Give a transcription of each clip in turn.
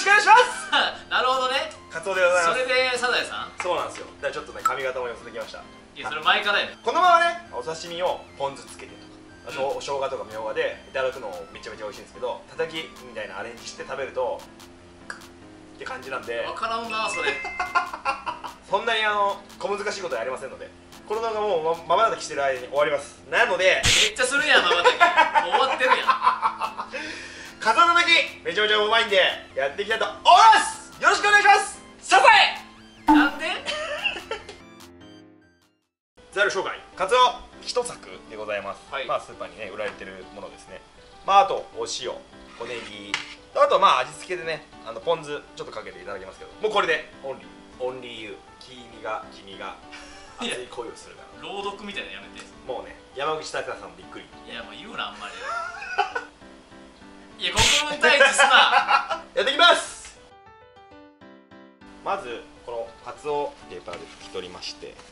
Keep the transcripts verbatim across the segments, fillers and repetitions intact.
しくお願いします。 なるほどね。 カツオでございます。 それでサザエさん。 そうなんですよ。だからちょっとね髪型も寄せてきました。 いやそれ前からやね。 このままねお刺身をポン酢つけてとか、うん、生姜とかみょうがでいただくのもめちゃめちゃ美味しいんですけど、たたきみたいなアレンジして食べるとって感じなんで、 分からんなそれ。 そんなにあの小難しいことはやりませんので、この動画もうまばたきしてる間に終わります。なのでめっちゃするやんまばたき。もう終わってるやん。 カツオのたたきめちゃめちゃうまいんでやっていきたいと思います。よろしくお願いします。サザエなんでザル紹介、カツオ一作でございます。はい、まあスーパーにね売られてるものですね。まああとお塩、小ネギ、あとまあ味付けでねあのポン酢ちょっとかけていただきますけど、もうこれでオンリーオンリーユー。君が君が熱い恋をするから。 朗読みたいなのやめて。 もうね山口拓也さんもびっくり。 いやもう言うなあんまり。いや心に対峙すな。 やっていきます。まずこのカツオをペーパーで拭き取りましてね、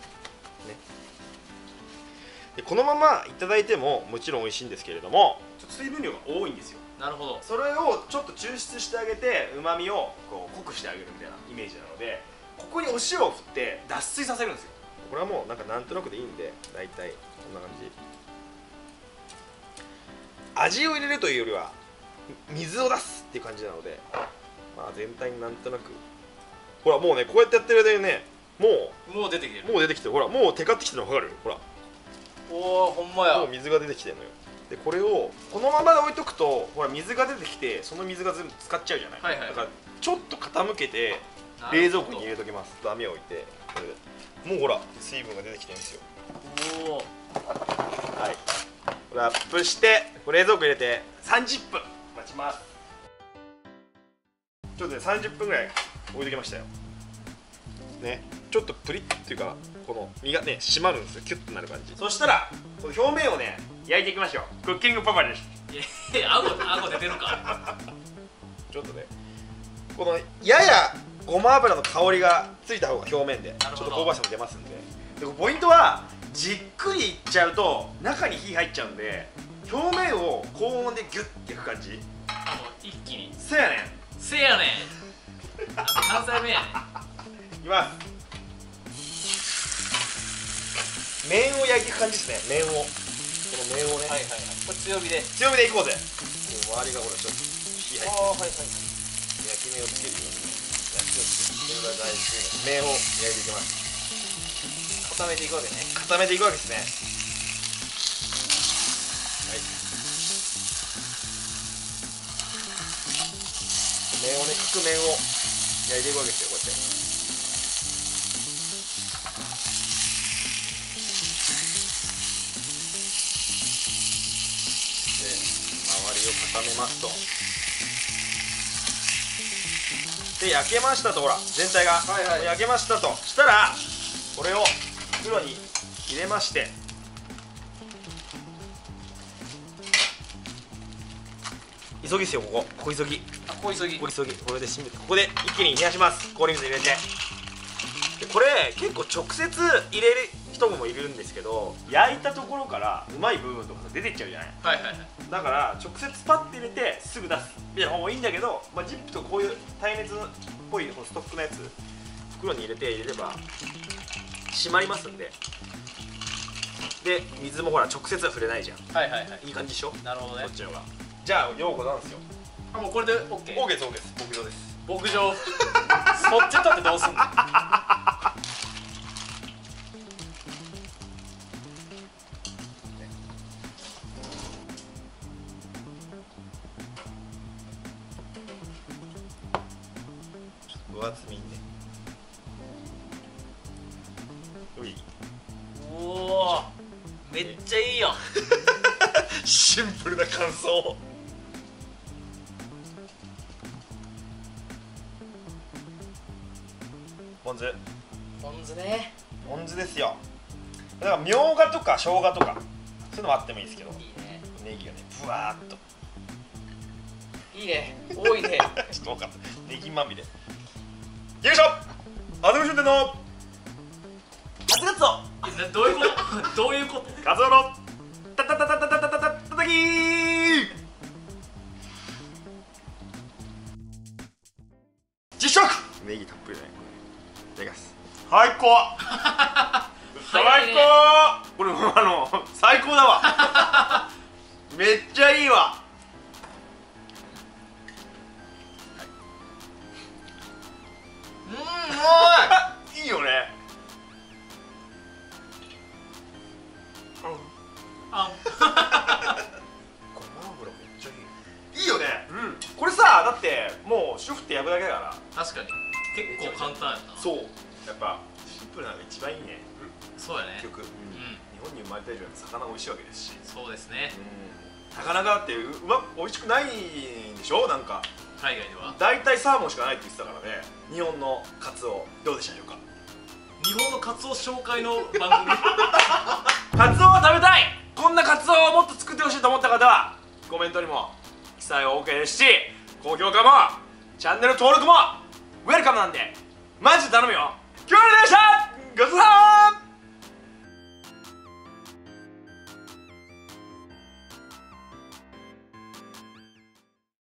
でこのままいただいてももちろん美味しいんですけれども、ちょっと水分量が多いんですよ。なるほど。それをちょっと抽出してあげてうまみをこう濃くしてあげるみたいなイメージなので、ここにお塩を振って脱水させるんですよ。これはもうなんかなんとなくでいいんで、だいたいこんな感じ。味を入れるというよりは水を出すっていう感じなので、まあ全体になんとなく、ほらもうねこうやってやってる間にね、もうもう出てきてる。 もう出てきてる。ほらもうテカってきてるの分かる？ほらおおほんまや。 もう水が出てきてるのよ。でこれをこのまま置いとくとほら水が出てきてその水が全部使っちゃうじゃない。はいはい、だからちょっと傾けて冷蔵庫に入れときます。網を置いてこれでもうほら水分が出てきてるんですよ。おお、はい、ラップして冷蔵庫入れてさんじゅっぷん待ちます。ちょっとねさんじゅっぷんぐらい置いときましたよね。ちょっとプリッっていうかこの身がね締まるんですよ。キュッとなる感じ。そしたらこの表面をね焼いていきましょう。クッキングパパです。 いや、顎顎出てるか。 ちょっとねこのややごま油の香りがついた方が表面でちょっと香ばしさも出ますんで。でポイントはじっくりいっちゃうと中に火入っちゃうんで、表面を高温でギュッていく感じ。 あの一気に。 せやねんせやねん。関西弁やねん。 いきます。麺を焼いていく感じですね。麺をこの麺をね、はいはいはい、これ強火で強火でいこうぜ。もう周りがほらちょっと火入って、ああはいはい、焼き目をつけるように焼き目をつける。これが大事。麺を焼いていきます。固めていくわけね。固めていくわけですね。はい、麺をね、各麺を焼いていくわけですよ。こうやって固めますと。で焼けましたと、ほら全体が、はいはい、焼けましたとしたらこれを袋に入れまして、急ぎですよ。ここここ急ぎ、あここ急ぎここ急ぎこれで締めて、ここで一気に冷やします。氷水入れて。でこれ結構直接入れる人もいるんですけど、焼いたところからうまい部分とか出てっちゃうじゃない。はいはいはい。だから直接パッて入れてすぐ出すいやもういいんだけど、まあ、ジップとこういう耐熱っぽいこのストックのやつ袋に入れて入れれば締まりますんで。で水もほら直接は触れないじゃん。はいはいはい、いい感じでしょ。なるほどね。こっちの方がじゃあようござんすよ。あもうこれで オーケー？ オーケーです。 オーケー です。牧場です。牧場。そっち取ってどうすんの。分厚みにね。うい。 おお、めっちゃいいよ。 シンプルな感想。ポン酢。 ポン酢ね。 ポン酢ですよ。だからみょうがとか生姜とかそういうのもあってもいいですけど。いいね。ネギがね、ぶわーっと。 いいね。多いね。 ちょっと多かった。ネギまみれ。よいしょ。あずみしゅんでんの初ガツオ。 どういうことどういうことカツオのタタタタタタタタタタタキー。 ただきます。最高最高、これあの最高だわめっちゃいいわ。うん、うまいいいよね。 あごま油めっちゃいい。いいよね。うん。これさ、だってもう塩振って焼くだけだから。 確かに結構簡単やったな。 そう。やっぱシンプルなのが一番いいね。 そうやね。 結局、うん、日本に生まれた以上魚美味しいわけですし。 そうですね。 うん。なかなかだってうま美味しくないんでしょ、なんか。 海外では。 大体サーモンしかないって言ってたからね。日本のカツオどうでしたでしょうか。 日本のカツオ紹介の番組カツオを食べたい、こんなカツオをもっと作ってほしいと思った方はコメントにも記載を OK ですし、高評価もチャンネル登録もウェルカムなんでマジで頼むよ。今日でした。ごちそうさん。